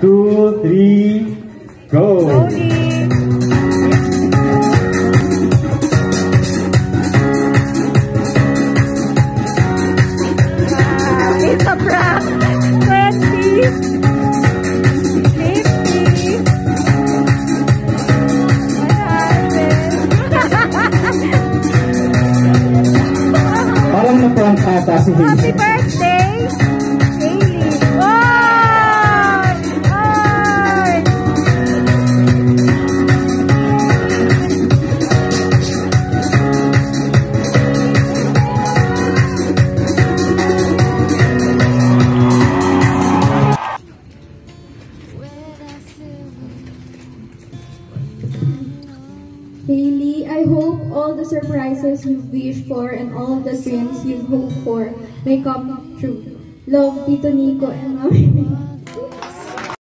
2, 3, go! It's a prank! 20, 50, 100. Parang na-prank ata si Happy Hazel. birthday, Hailey! Ay! Ay! Hailey, I hope all the surprises you've wished for and all the dreams you've hoped for may come true. Love, Tito Nico and Mami.